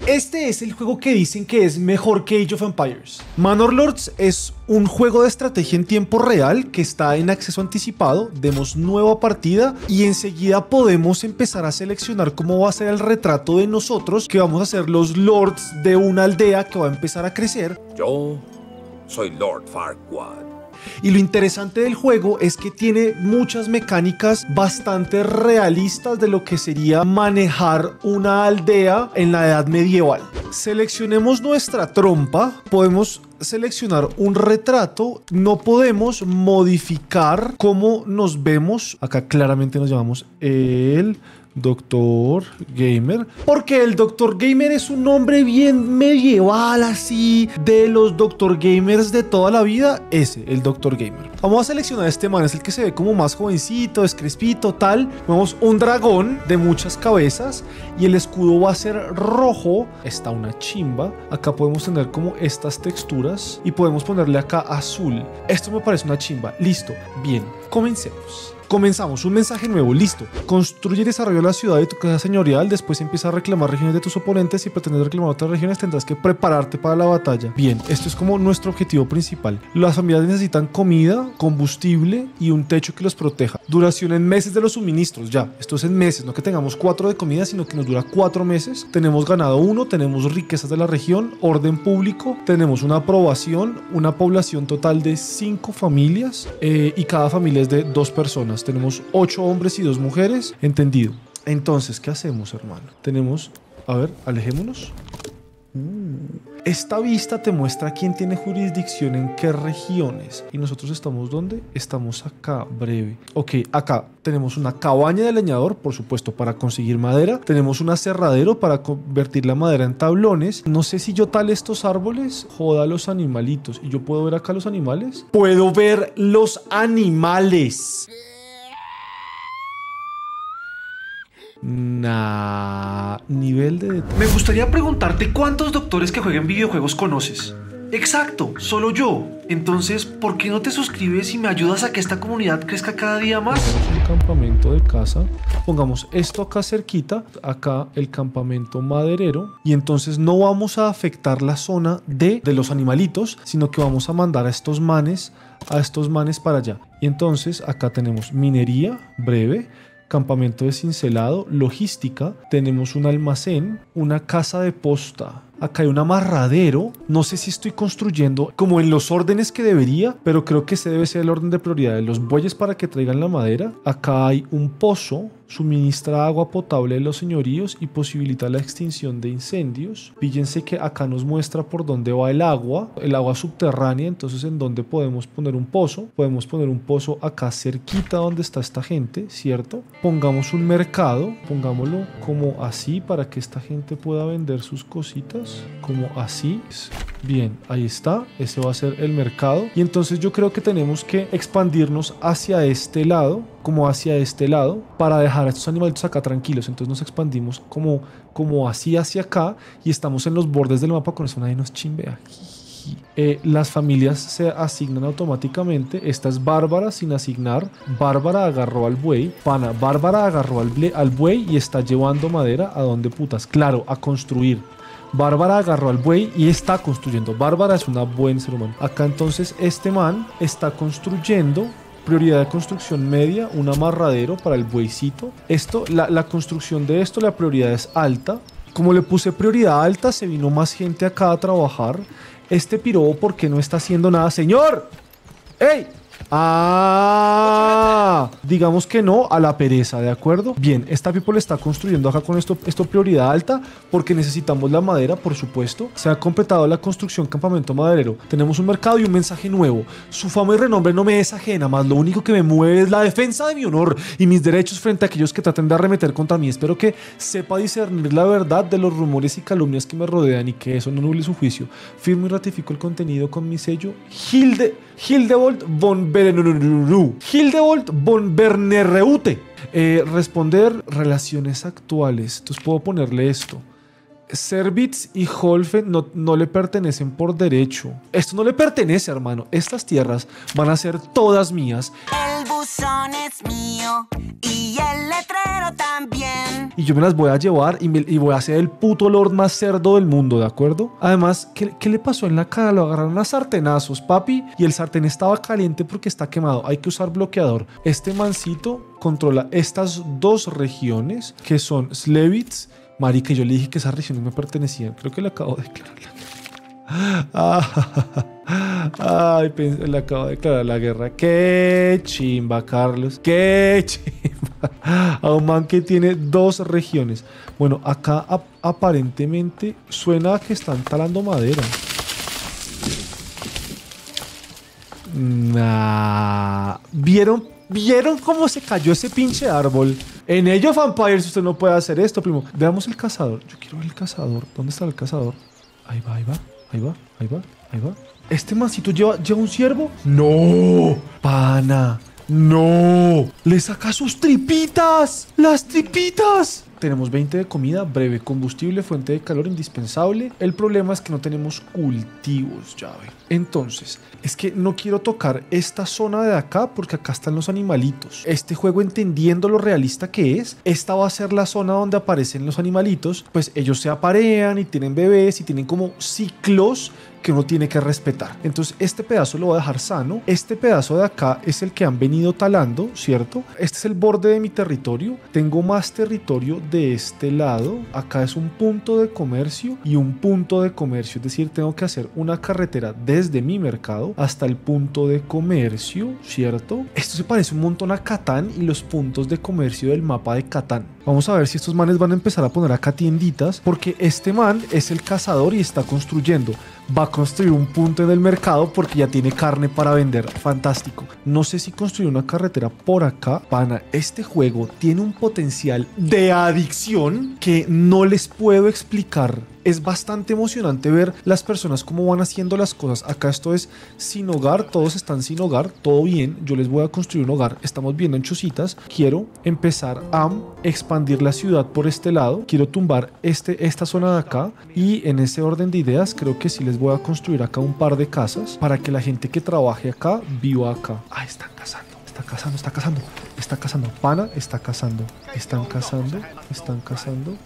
Este es el juego que dicen que es mejor que Age of Empires. Manor Lords es un juego de estrategia en tiempo real que está en acceso anticipado. Demos nueva partida y enseguida podemos empezar a seleccionar cómo va a ser el retrato de nosotros, que vamos a ser los lords de una aldea que va a empezar a crecer. Yo soy Lord Farquaad. Y lo interesante del juego es que tiene muchas mecánicas bastante realistas de lo que sería manejar una aldea en la edad medieval. Seleccionemos nuestra trompa, podemos seleccionar un retrato, no podemos modificar cómo nos vemos. Acá claramente nos llamamos el Doctor Gamer, porque el Doctor Gamer es un nombre bien medieval, así de los Doctor Gamers de toda la vida. Ese, el Doctor Gamer. Vamos a seleccionar este man, es el que se ve como más jovencito, es crespito, tal. Vemos un dragón de muchas cabezas y el escudo va a ser rojo. Está una chimba. Acá podemos tener como estas texturas y podemos ponerle acá azul. Esto me parece una chimba. Listo, bien, comencemos. Comenzamos, un mensaje nuevo, listo. Construye y desarrolla la ciudad de tu casa señorial. Después empieza a reclamar regiones de tus oponentes. Si pretendes reclamar otras regiones, tendrás que prepararte para la batalla. Bien, esto es como nuestro objetivo principal. Las familias necesitan comida, combustible y un techo que los proteja. Duración en meses de los suministros, ya. Esto es en meses, no que tengamos 4 de comida, sino que nos dura 4 meses. Tenemos ganado 1, tenemos riquezas de la región, orden público, tenemos una aprobación, una población total de 5 familias y cada familia es de 2 personas. Tenemos 8 hombres y 2 mujeres. Entendido. Entonces, ¿qué hacemos, hermano? Tenemos... A ver, alejémonos. Esta vista te muestra quién tiene jurisdicción en qué regiones. ¿Y nosotros estamos dónde? Estamos acá, breve. Ok, acá tenemos una cabaña de leñador, por supuesto, para conseguir madera. Tenemos un aserradero para convertir la madera en tablones. No sé si yo tale estos árboles, joda a los animalitos. ¿Y yo puedo ver acá los animales? ¡Puedo ver los animales! Nivel de detalle. Me gustaría preguntarte cuántos doctores que jueguen videojuegos conoces. Exacto, solo yo. Entonces, ¿por qué no te suscribes y me ayudas a que esta comunidad crezca cada día más? Un campamento de caza. Pongamos esto acá cerquita, acá el campamento maderero, y entonces no vamos a afectar la zona de los animalitos, sino que vamos a mandar a estos manes para allá. Y entonces acá tenemos minería breve, campamento de cincelado, logística, tenemos un almacén, una casa de posta. Acá hay un amarradero. No sé si estoy construyendo como en los órdenes que debería, pero creo que ese debe ser el orden de prioridades. Los bueyes para que traigan la madera. Acá hay un pozo, suministra agua potable de los señoríos y posibilita la extinción de incendios. Fíjense que acá nos muestra por dónde va el agua subterránea. Entonces, ¿en dónde podemos poner un pozo? Podemos poner un pozo acá cerquita donde está esta gente, ¿cierto? Pongamos un mercado, pongámoslo como así para que esta gente pueda vender sus cositas. Como así. Bien, ahí está. Ese va a ser el mercado. Y entonces yo creo que tenemos que expandirnos hacia este lado, como hacia este lado, para dejar a estos animalitos acá tranquilos. Entonces nos expandimos como así hacia acá y estamos en los bordes del mapa. Con eso nadie nos chimbea. Las familias se asignan automáticamente. Esta es Bárbara sin asignar. Bárbara agarró al buey. Pana, Bárbara agarró al buey y está llevando madera. ¿A dónde putas? Claro, a construir. Bárbara agarró al buey y está construyendo. Bárbara es una buen ser humano. Acá entonces este man está construyendo. Prioridad de construcción media, un amarradero para el bueycito. Esto, la construcción de esto, la prioridad es alta. Como le puse prioridad alta, se vino más gente acá a trabajar. Este piro, ¿por qué no está haciendo nada? ¡Señor! ¡Ey! Digamos que no a la pereza, ¿de acuerdo? Bien, esta people está construyendo acá con esto prioridad alta porque necesitamos la madera, por supuesto. Se ha completado la construcción campamento maderero. Tenemos un mercado y un mensaje nuevo. Su fama y renombre no me es ajena, más lo único que me mueve es la defensa de mi honor y mis derechos frente a aquellos que traten de arremeter contra mí. Espero que sepa discernir la verdad de los rumores y calumnias que me rodean y que eso no nuble su juicio. Firmo y ratifico el contenido con mi sello Hildewold von Bernereute. Responder relaciones actuales. Entonces puedo ponerle esto. Servitz y Holfen no le pertenecen por derecho. Esto no le pertenece, hermano. Estas tierras van a ser todas mías. El buzón es mío y el letrero también. Y yo me las voy a llevar y voy a ser el puto lord más cerdo del mundo, ¿de acuerdo? Además, ¿qué le pasó en la cara? Lo agarraron a sartenazos, papi, y el sartén estaba caliente porque está quemado. Hay que usar bloqueador. Este mancito controla estas dos regiones que son Slevitz. Marica, yo le dije que esas regiones me pertenecían. Creo que le acabo de declarar la guerra. Ay, le acabo de declarar la guerra. Qué chimba, Carlos. Qué chimba. A un man que tiene dos regiones. Bueno, acá aparentemente suena a que están talando madera. Nah. ¿Vieron cómo se cayó ese pinche árbol? En Age of Empires usted no puede hacer esto, primo. Veamos el cazador. Yo quiero ver el cazador. ¿Dónde está el cazador? Ahí va, ahí va, ahí va, ahí va, ahí va. ¿Este mancito lleva un ciervo? ¡No! ¡Pana! ¡No! ¡Le saca sus tripitas! ¡Las tripitas! Tenemos 20 de comida, breve, combustible, fuente de calor indispensable. El problema es que no tenemos cultivos, ya ven. Entonces, es que no quiero tocar esta zona de acá porque acá están los animalitos. Este juego, entendiendo lo realista que es, esta va a ser la zona donde aparecen los animalitos. Pues ellos se aparean y tienen bebés y tienen como ciclos que uno tiene que respetar. Entonces este pedazo lo voy a dejar sano. Este pedazo de acá es el que han venido talando, ¿cierto? Este es el borde de mi territorio. Tengo más territorio de este lado. Acá es un punto de comercio y un punto de comercio. Es decir, tengo que hacer una carretera desde mi mercado hasta el punto de comercio, ¿cierto? Esto se parece un montón a Catán y los puntos de comercio del mapa de Catán. Vamos a ver si estos manes van a empezar a poner acá tienditas, porque este man es el cazador y está construyendo. Va a construir un punto en el mercado porque ya tiene carne para vender. Fantástico. No sé si construir una carretera por acá. Pana, este juego tiene un potencial de adicción que no les puedo explicar. Es bastante emocionante ver las personas cómo van haciendo las cosas. Acá esto es sin hogar, todos están sin hogar, todo bien. Yo les voy a construir un hogar. Estamos viendo en Chocitas. Quiero empezar a expandir la ciudad por este lado. Quiero tumbar esta zona de acá. Y en ese orden de ideas creo que sí les voy a construir acá un par de casas para que la gente que trabaje acá viva acá. Ah, están cazando. Está cazando, está cazando. Está cazando. Pana, está cazando. Están cazando. Están cazando.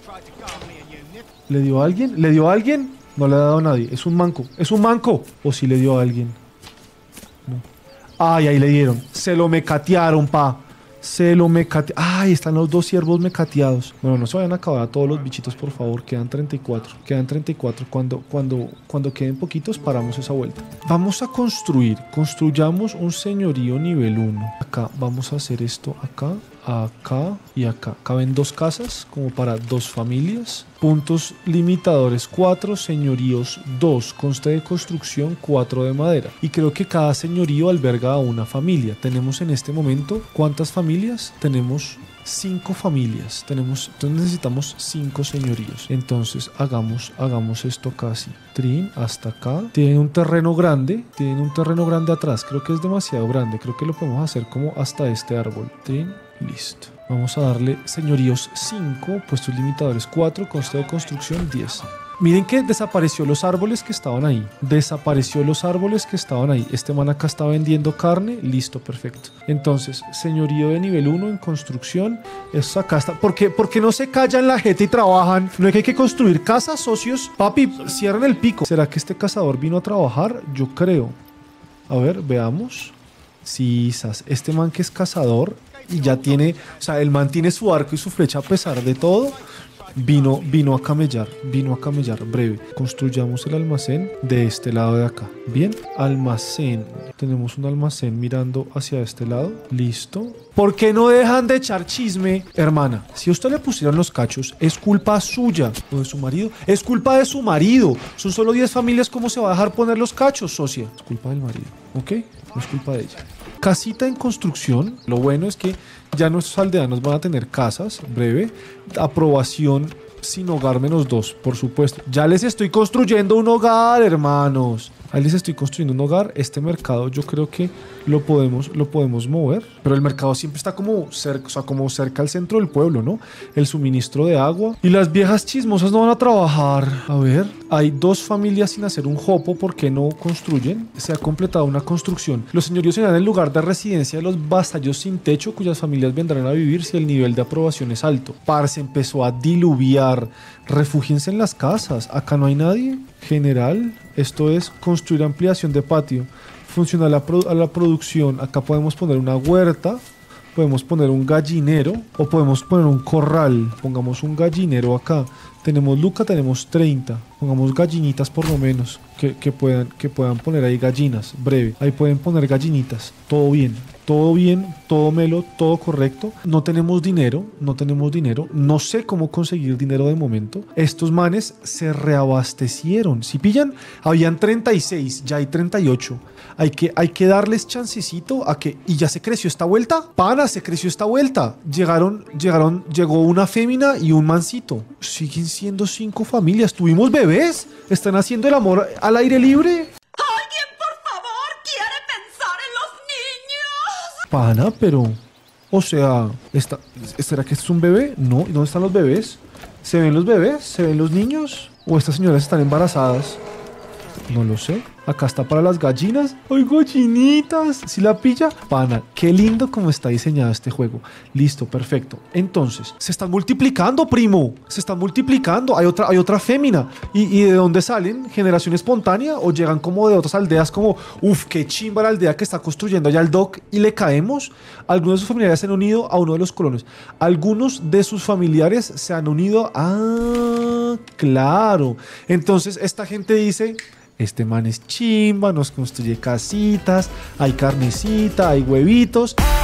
¿Le dio a alguien? ¿Le dio a alguien? No le ha dado a nadie. Es un manco. ¡Es un manco! ¿O sí le dio a alguien? No. ¡Ay, ahí le dieron! Se lo mecatearon, pa. Se lo mecatearon. ¡Ay, están los dos ciervos mecateados! Bueno, no se vayan a acabar a todos los bichitos, por favor. Quedan 34. Quedan 34. Cuando queden poquitos, paramos esa vuelta. Vamos a construir. Construyamos un señorío nivel 1. Acá, vamos a hacer esto acá. Acá y acá. Caben dos casas como para dos familias. Puntos limitadores 4, señoríos 2, consta de construcción 4 de madera. Y creo que cada señorío alberga a una familia. Tenemos en este momento, ¿cuántas familias? Tenemos 5 familias. Entonces necesitamos 5 señoríos. Entonces hagamos esto casi. Trin hasta acá. Tienen un terreno grande. Tienen un terreno grande atrás. Creo que es demasiado grande. Creo que lo podemos hacer como hasta este árbol. Trin. Listo. Vamos a darle señoríos 5, puestos limitadores 4, coste de construcción 10. Miren que desapareció los árboles que estaban ahí. Desapareció los árboles que estaban ahí. Este man acá está vendiendo carne. Listo, perfecto. Entonces, señorío de nivel 1 en construcción. Esto acá está. ¿Por qué no se callan la gente y trabajan? No es que hay que construir casas, socios. Papi, cierren el pico. ¿Será que este cazador vino a trabajar? Yo creo. A ver, veamos. Sí, este man que es cazador y ya tiene, o sea, el man tiene su arco y su flecha a pesar de todo. Vino a camellar, breve. Construyamos el almacén de este lado de acá. Bien, almacén. Tenemos un almacén mirando hacia este lado. Listo. ¿Por qué no dejan de echar chisme? Hermana, si a usted le pusieron los cachos, es culpa suya. ¿O de su marido? Es culpa de su marido. Son solo 10 familias, ¿cómo se va a dejar poner los cachos, socia? Es culpa del marido, ¿ok? No es culpa de ella. Casita en construcción. Lo bueno es que ya nuestros aldeanos van a tener casas. Breve. Aprobación sin hogar -2, por supuesto. Ya les estoy construyendo un hogar, hermanos. Ahí les estoy construyendo un hogar. Este mercado yo creo que lo podemos mover. Pero el mercado siempre está como cerca, o sea, como cerca al centro del pueblo, ¿no? El suministro de agua. Y las viejas chismosas no van a trabajar. A ver, Hay 2 familias sin hacer un jopo. ¿Por qué no construyen? Se ha completado una construcción. Los señoríos serán el lugar de residencia de los vasallos sin techo, cuyas familias vendrán a vivir si el nivel de aprobación es alto. Se empezó a diluviar. Refúgiense en las casas. Acá no hay nadie. General, esto es construir ampliación de patio. Funciona a la producción. Acá podemos poner una huerta. Podemos poner un gallinero o podemos poner un corral. Pongamos un gallinero acá. Tenemos Luca, tenemos 30. Pongamos gallinitas por lo menos. Que puedan poner ahí gallinas. Breve. Ahí pueden poner gallinitas. Todo bien. Todo bien, todo melo, todo correcto. No tenemos dinero. No sé cómo conseguir dinero de momento. Estos manes se reabastecieron. Si pillan, habían 36, ya hay 38. Hay que darles chancecito a que... ¿Y ya se creció esta vuelta? Pana, se creció esta vuelta. Llegó una fémina y un mancito. Siguen siendo 5 familias. ¿Tuvimos bebés? ¿Están haciendo el amor al aire libre? Pana, pero... O sea, ¿será que esto es un bebé? No, ¿y dónde están los bebés? ¿Se ven los bebés? ¿Se ven los niños? ¿O estas señoras están embarazadas? No lo sé. Acá está para las gallinas. ¡Ay, gallinitas! ¿Sí la pilla? Pana, qué lindo como está diseñado este juego. Listo, perfecto. Entonces, se están multiplicando, primo. Se están multiplicando. Hay otra fémina. ¿Y de dónde salen? ¿Generación espontánea? ¿O llegan como de otras aldeas como, uf, qué chimba la aldea que está construyendo allá el Doc y le caemos? Algunos de sus familiares se han unido a uno de los colonos. Algunos de sus familiares se han unido a... Claro. Entonces, esta gente dice... Este man es chimba, nos construye casitas, hay carnecita, hay huevitos.